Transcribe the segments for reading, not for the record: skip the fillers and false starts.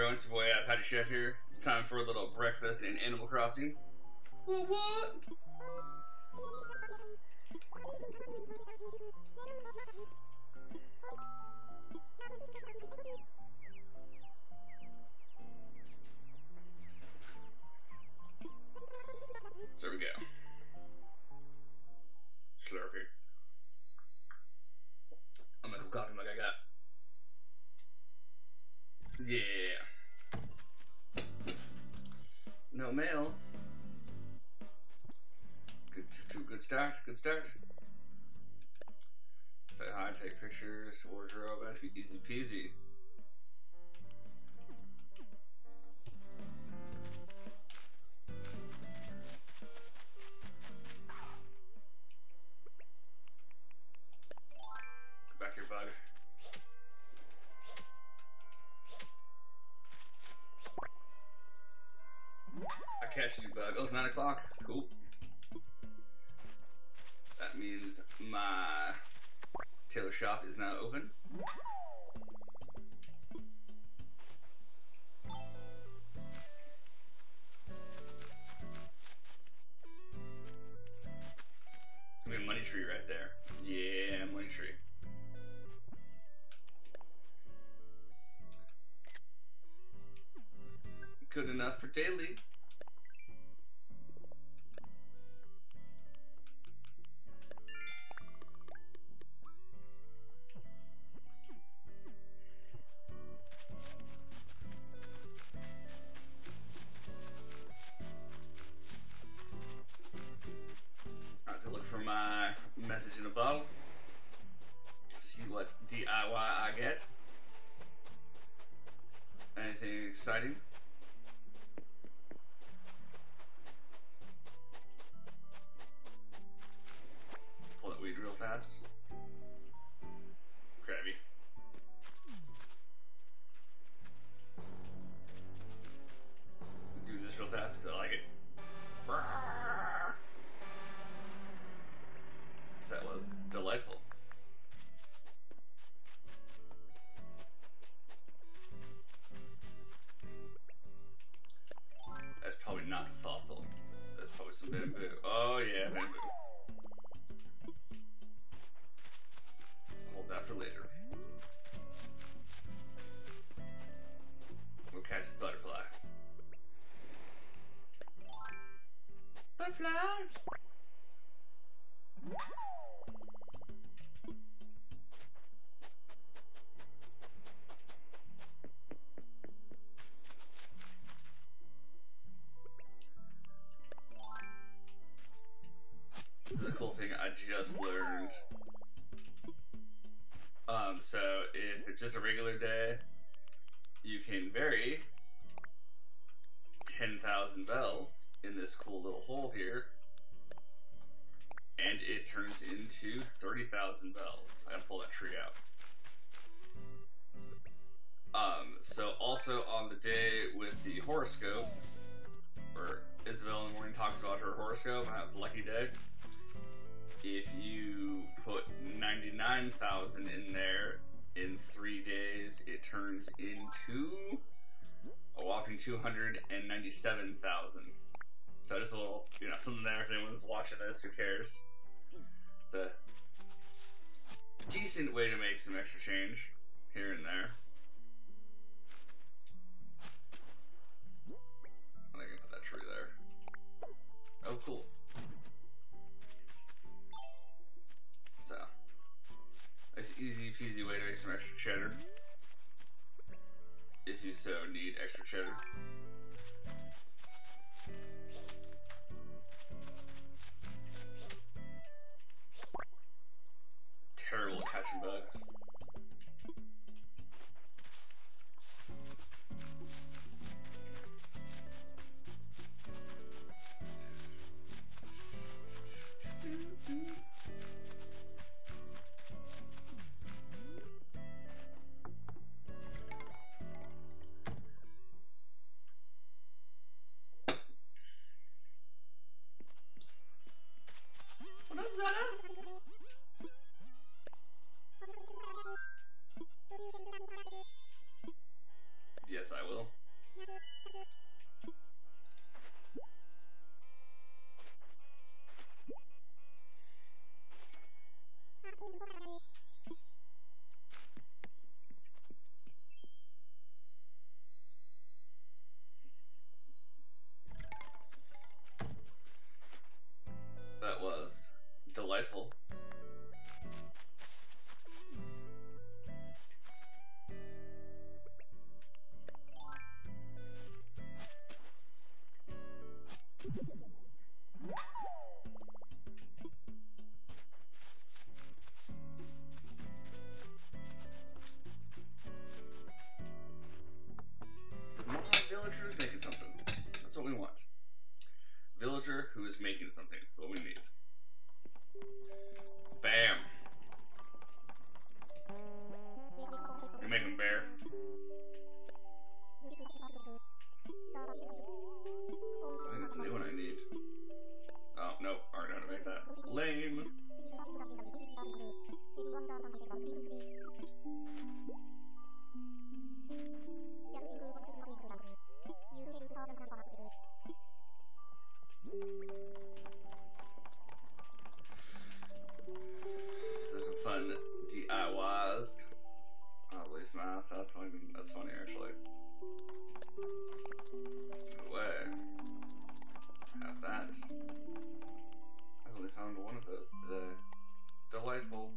everyone, it's your boy Patty Chef here. It's time for a little breakfast in Animal Crossing. What? So there we go. Slurpee. I'm gonna cook coffee mug I got. Yeah. No mail. Good start. Good start. Say hi, take pictures, wardrobe. That's be easy peasy. Come back here, bug. I catched you, bug. Oh, it's 9 o'clock. Cool. That means my tailor shop is now open. It's gonna be a money tree right there. Yeah, money tree. Good enough for daily. Look for my message in a bottle. See what DIY I get. Anything exciting? Pull that weed real fast. Grabby. Do this real fast because I like it. That was delightful. That's probably not a fossil. That's probably some bamboo. Oh yeah, bamboo. Hold that for later. We'll catch the butterfly. Butterfly! This is a cool thing I just learned. So if it's just a regular day, you can vary 10,000 bells in this cool little hole here, and it turns into 30,000 bells. I gotta pull that tree out. So also on the day with the horoscope, where Isabel in the morning talks about her horoscope and how it's a lucky day, if you put 99,000 in there in 3 days, it turns into a whopping 297,000. So just a little, something there if anyone's watching this, who cares? It's a decent way to make some extra change here and there. I'm gonna put that tree there. Oh, cool. So, nice easy peasy way to make some extra cheddar. If you so need extra cheddar. Terrible at catching bugs. What up, Zana? Yes, I will. That was delightful. Villager is making something. That's what we want. Villager who is making something. That's what we need. Bam. You're making bear. I think that's a new one I need. Oh, nope. I already know how to make that. Lame. So some fun DIYs. Oh, leaf mask. That's funny. That's funny actually. No way. Have that. I only found one of those today. Delightful.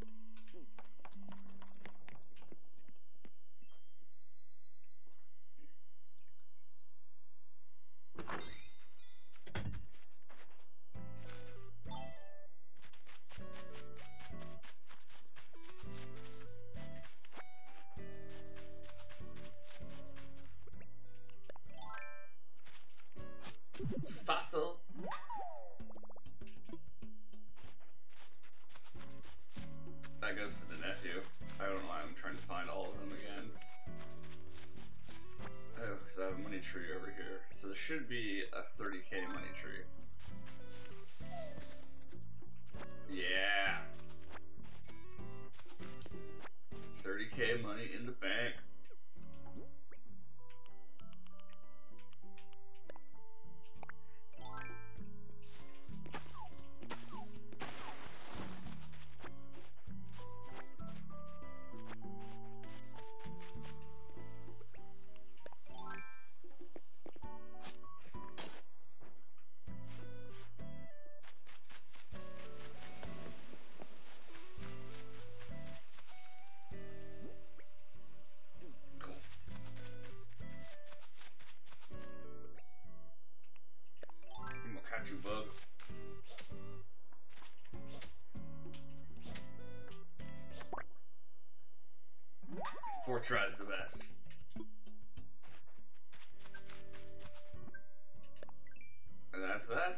Fossil. That goes to the nephew. I don't know why I'm trying to find all of them again. Oh, because I have a money tree over here. So there should be a 30k money tree. Yeah. 30k money in the bank. You bug. Four tries the best. And that's that.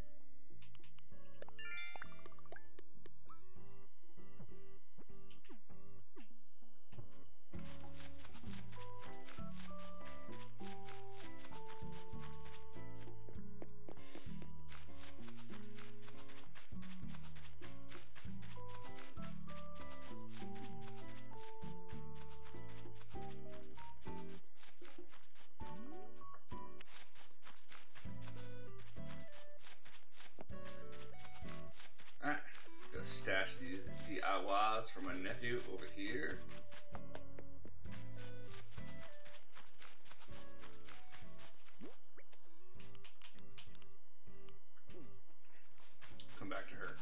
Alright, go stash these DIYs for my nephew over here. Come back to her.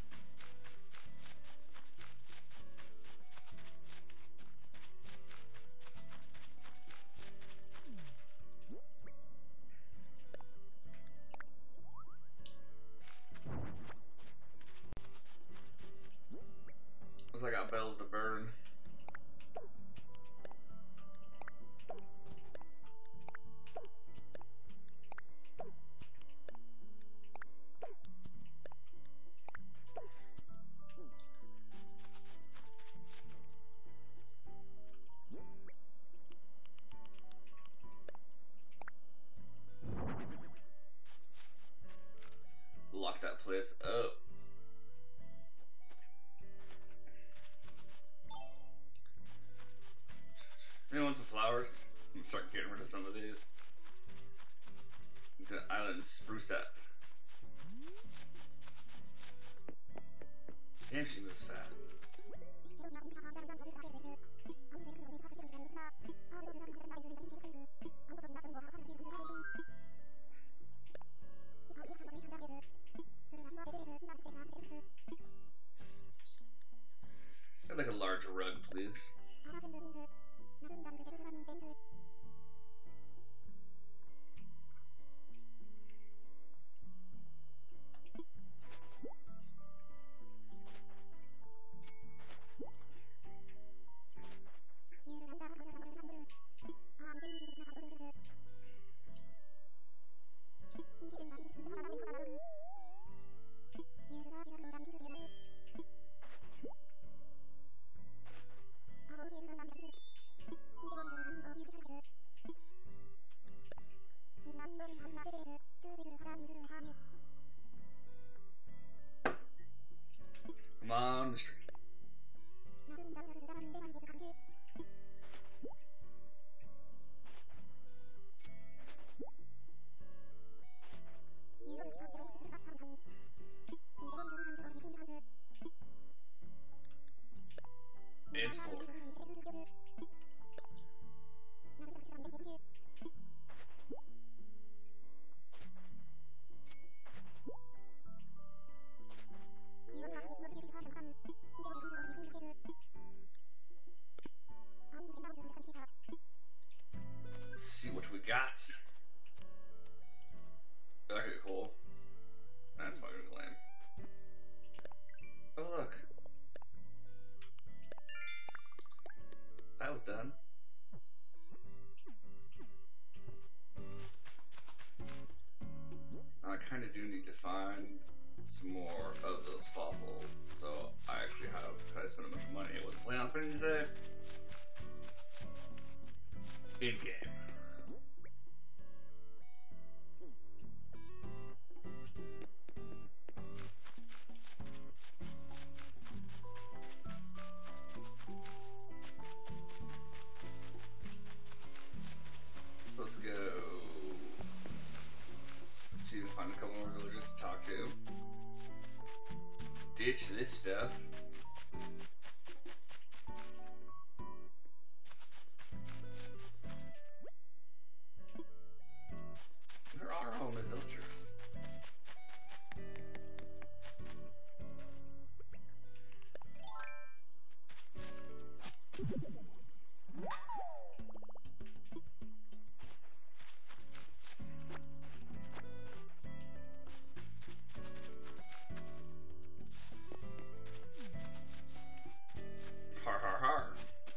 Looks like I got bells to burn. Lock that place up. Anyone want some flowers? I'm gonna start getting rid of some of these. To Island Spruce Up. Damn, she moves fast. I'd like a larger rug, please. Come on, the street. It's full. Let's see what we got. Okay, cool. That's probably gonna be lame. Oh, look. That was done. I kind of do need to find some more of those fossils, so I actually have, because I spent a bunch of money I wasn't planning on spending today. In game. So let's go. Let's see if we can find a couple more villagers to talk to. Ditch this stuff. Where are all my villagers? Har har har.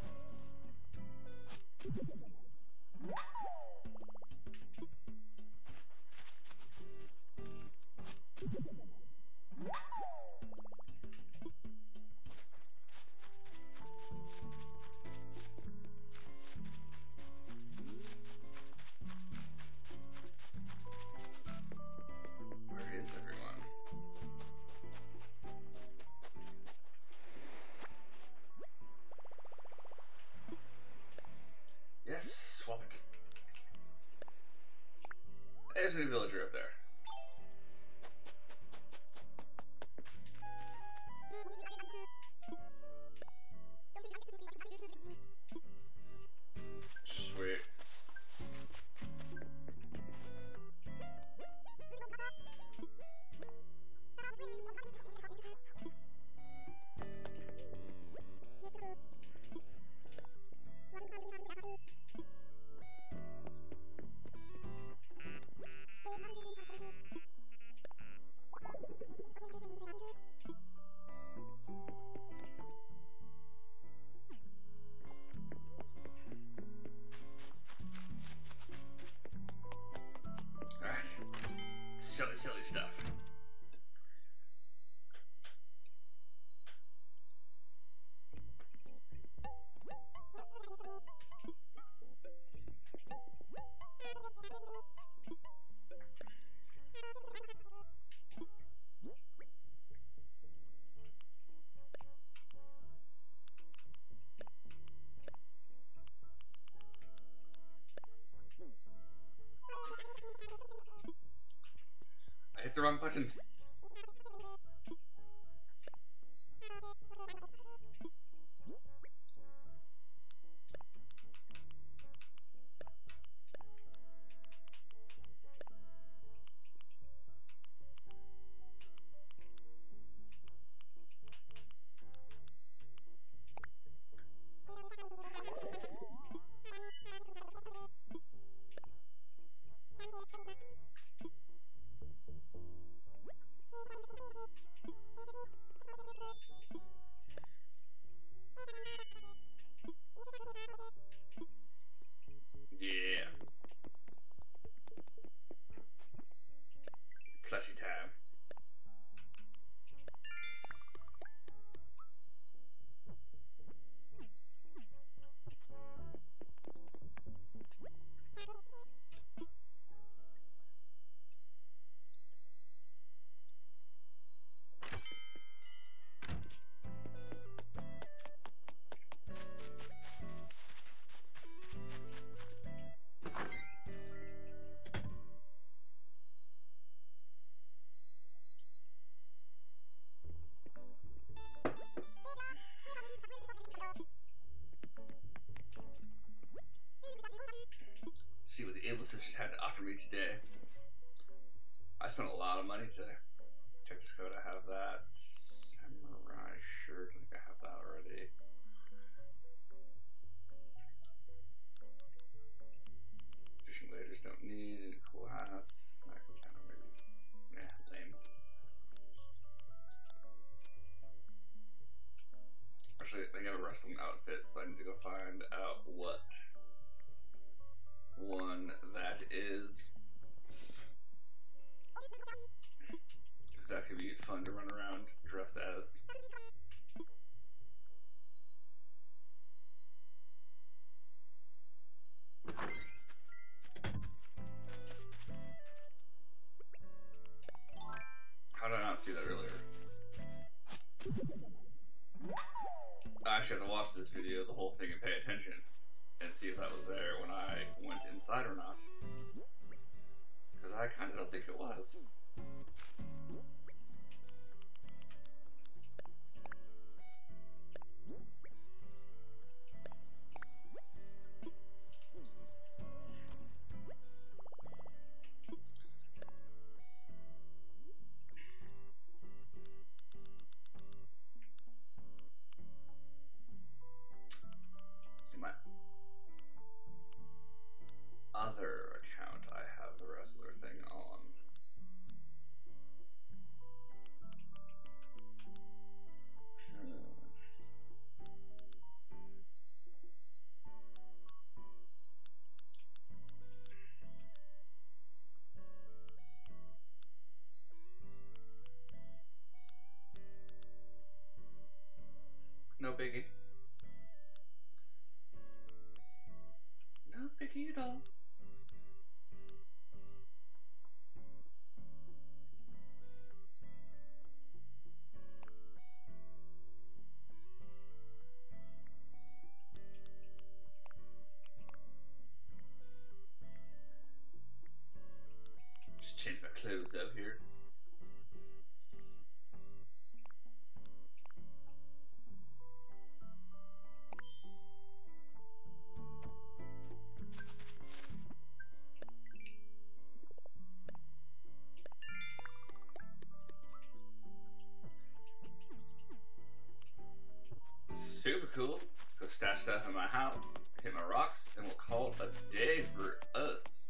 Where is everyone? Yes, swap it. There's my villager up there. Sweet. Alright. Silly stuff. hit the wrong button. Yeah. Plushy time. See what the Able Sisters had to offer me today. I spent a lot of money today. Check this code, I have that. Samurai shirt, I think I have that already. Fishing waders don't need any cool hats. I can kind of maybe, yeah, lame. Actually, they have a wrestling outfit, so I need to go find out what one that is. Because that could be fun to run around dressed as. How did I not see that earlier? I actually have to watch this video, the whole thing, and pay attention and see if that was there when I went inside or not. Because I kind of don't think it was. See my other account, I have the wrestler thing on. No biggie. No biggie at all. Just change my clothes out here. Super cool. Let's go stash stuff in my house, hit my rocks, and we'll call it a day for us.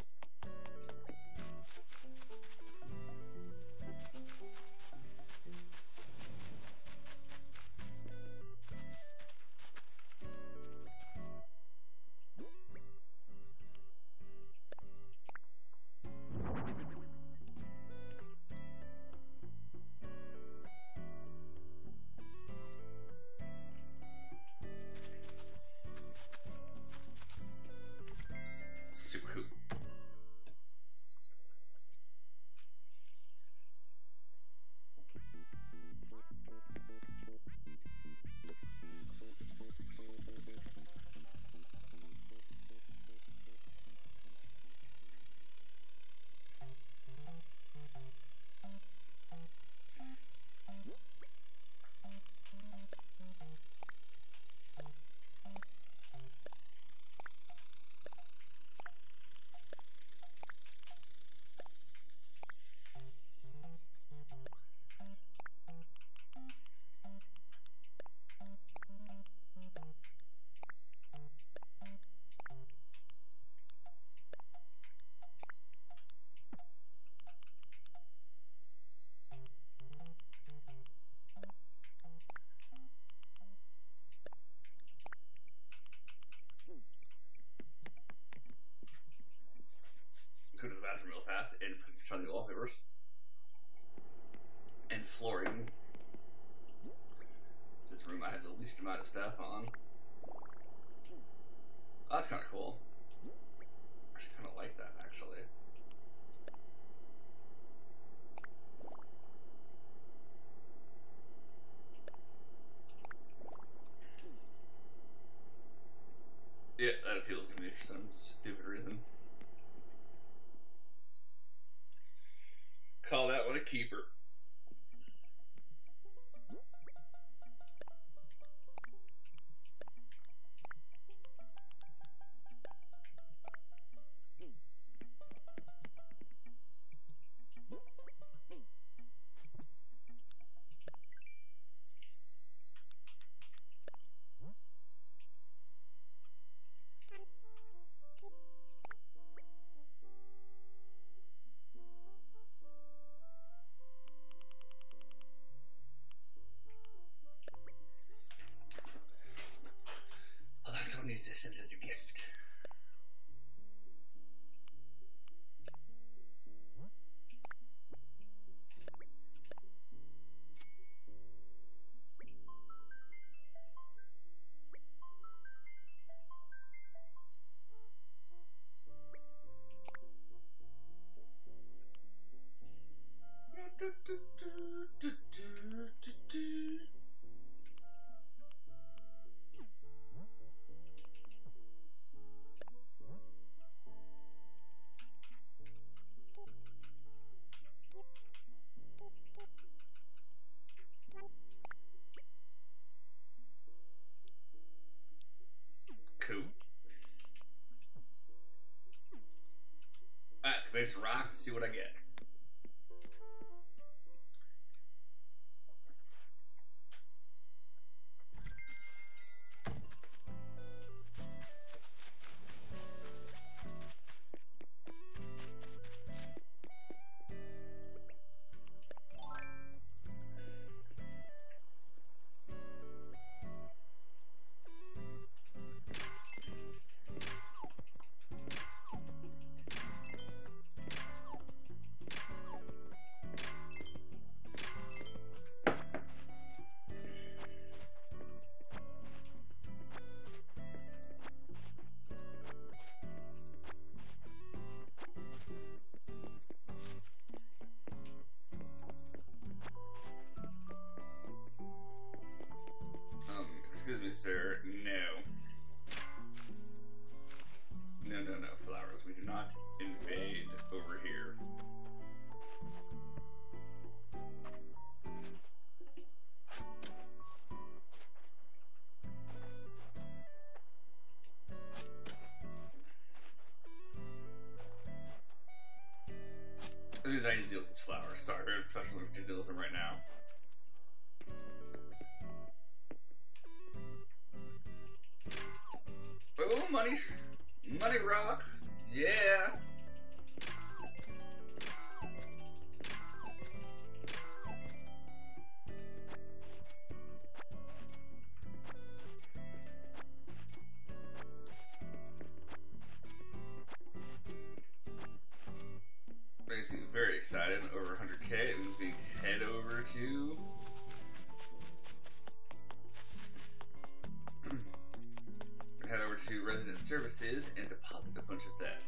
Super cool. fast and puts on the wallpapers and flooring. This room I have the least amount of stuff on. Oh, that's kind of cool. I actually kind of like that, actually. Yeah, that appeals to me for some stupid reason. Call that one a keeper. Existence is a gift. Cool. Alright, let's go make some rocks and see what I get. Excuse me, sir. No. No, flowers. We do not invade over here. I need to deal with these flowers. Sorry, very professional to deal with them right now. Oh, money rock, yeah. Makes me very excited. Over 100K. It means we head over to resident services and deposit a bunch of that.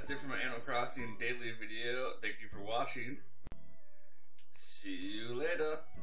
that's it for my Animal Crossing daily video. Thank you for watching. See you later.